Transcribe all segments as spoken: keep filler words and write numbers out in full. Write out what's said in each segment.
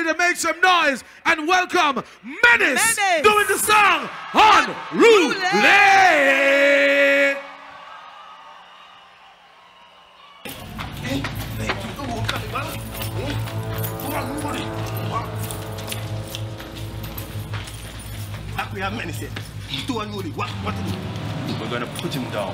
ready to make some noise and welcome Menace, Menace. doing the song Unruly. We have Menace here. Do Unruly. What, what to do? We're gonna put him down.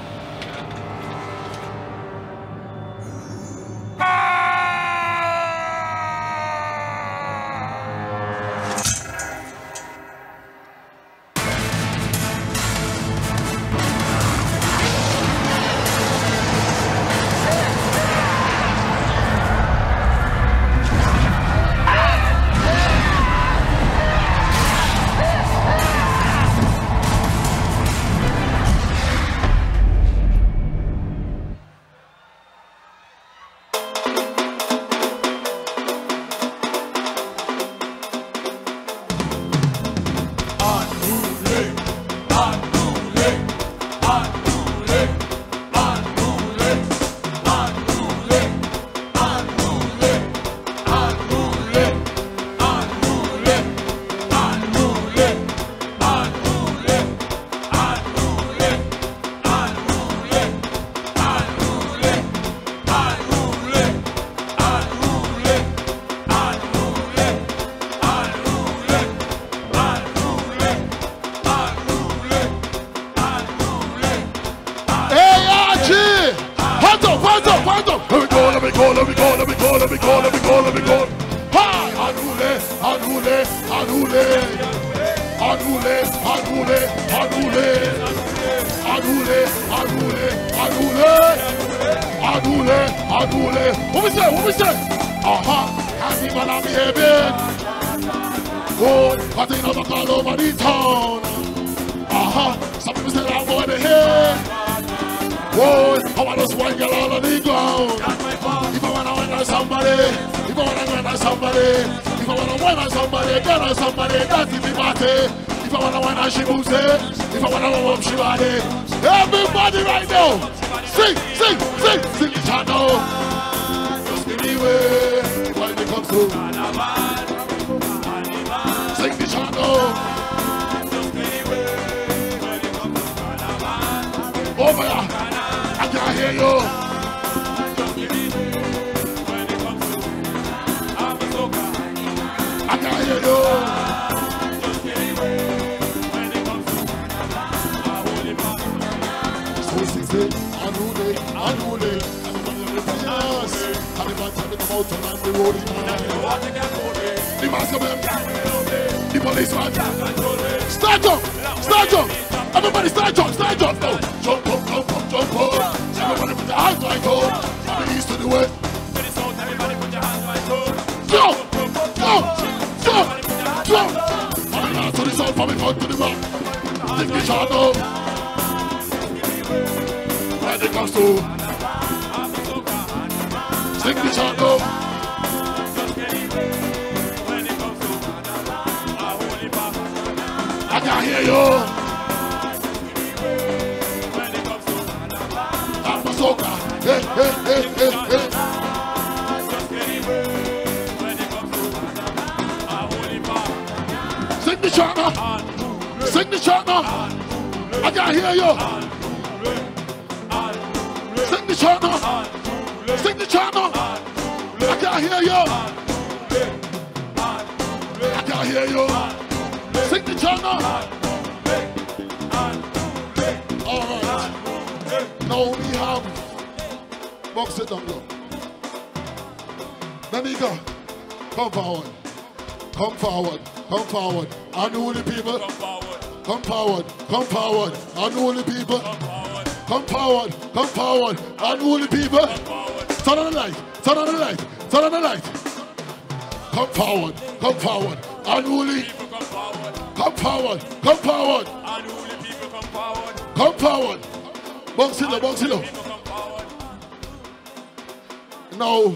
Now,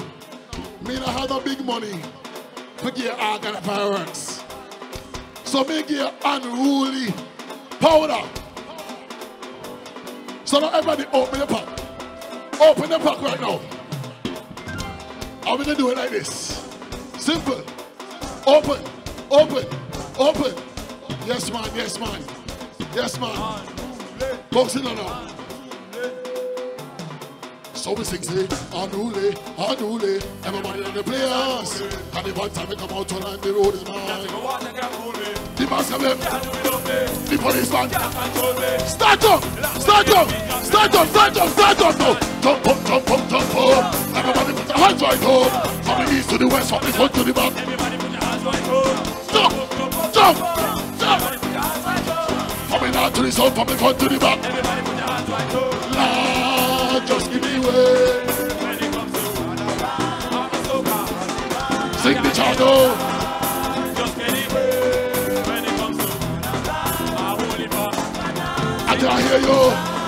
me not have no big money to get organ fireworks. So me get unruly powder. So now everybody open the pack. Open the pack right now. How we gonna do it like this? Simple. Open, open, open. Yes, man, yes, man. Yes, man. Boxing on now. So we sing, say, unruly, unruly. Everybody on the players. And the one time we come out to line, the road is mine. The master them. The policeman. Start up, start up, start up, start up, start up now. Jump up, jump up, jump up. Everybody put their hands right up. From the east to the west, from the front to the back. Jump, jump, jump. From the north to the south, from the front to the back. Lord, just give me way. Sing the channel. I can hear you.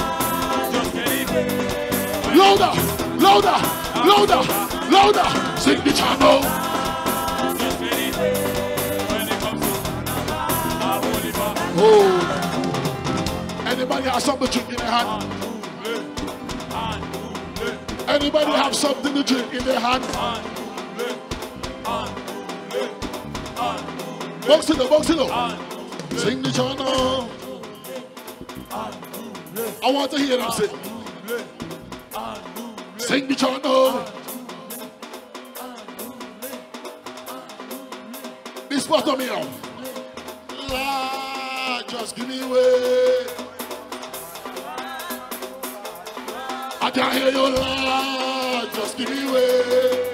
Louder, louder, louder, louder. Sing the channel. Oh. Anybody have something to drink in their hand? Anybody have something to drink in their hand? Box it up, box it up. Sing the channel. I want to hear them say. Sing the channel. This part of me out. Lord, just give me way. I can't hear you, Lord. Just give me way.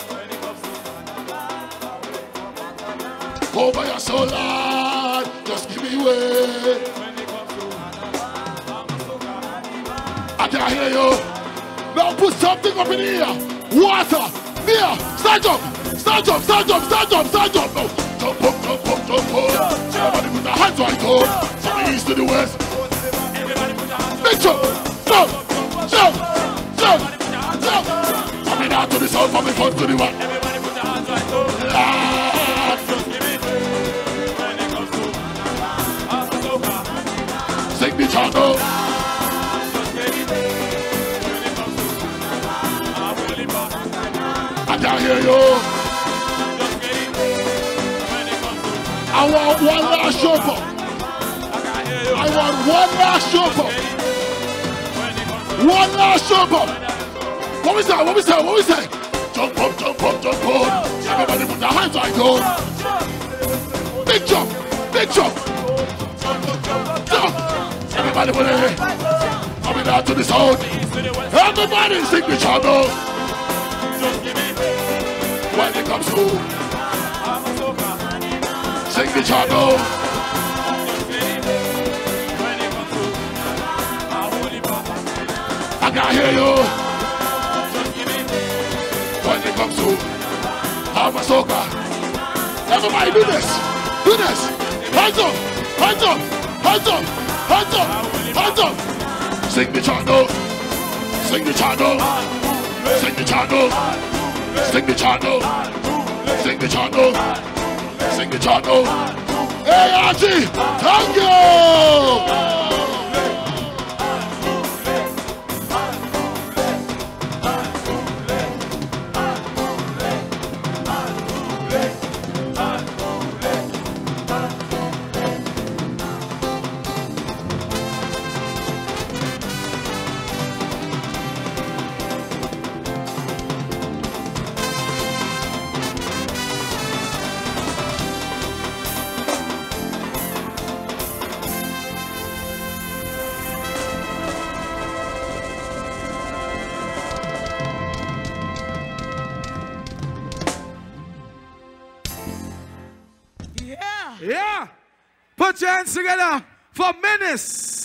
Go by your soul, Lord. Just give me way. I can't hear you. Now put something up in here. Water. Near. Stand up. Stand up. Stand up. Stand up. Stand up. No. Jump up. Jump up. Jump up. Everybody put their hands right up. From the east to the west. Big jump. Jump. Jump. Jump. Jump. From the north to the south. From the front to the back. Lord. Sing the channel. I can't hear you. I want one last chauffeur. I want one last chauffeur. One last chauffeur. What we say? What we say? What we say? Jump up, jump up, jump up. Everybody put their hands right up. Big jump, big jump. Jump. Everybody put it. Coming down to the sound. Everybody sing the channel. When it comes to sing the channel. I can't hear you. When it comes to Hamasoka. Everybody do this. Do this. Hands up. Hands up. Hands up. Hands up. Hands up. Sing the channel. Sing the channel. Sing the channel. Sing the channel. Sing the channel. Sing the channel. Hey, Archie. Thank you. Yeah. Put your hands together for Menace.